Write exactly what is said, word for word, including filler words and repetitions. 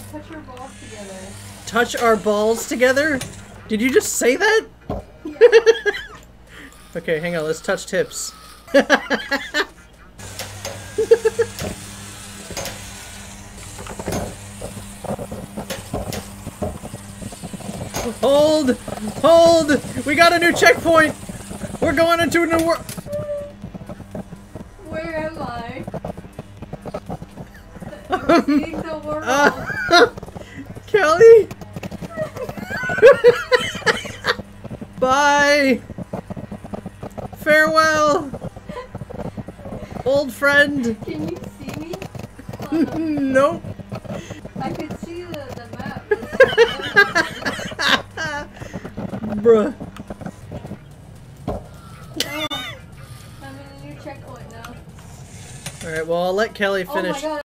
Touch our balls together. Touch our balls together? Did you just say that? Yeah. Okay, hang on, let's touch tips. Hold! Hold! We got a new checkpoint! We're going into a new world! Where am I? I'm seeing the world. Uh, Kelly! Bye! Farewell! Old friend! Can you see me? Oh, no. Nope! I could see the, the map. Bruh. Oh, I'm in a new checkpoint now. Alright, well, I'll let Kelly Oh my finish. God.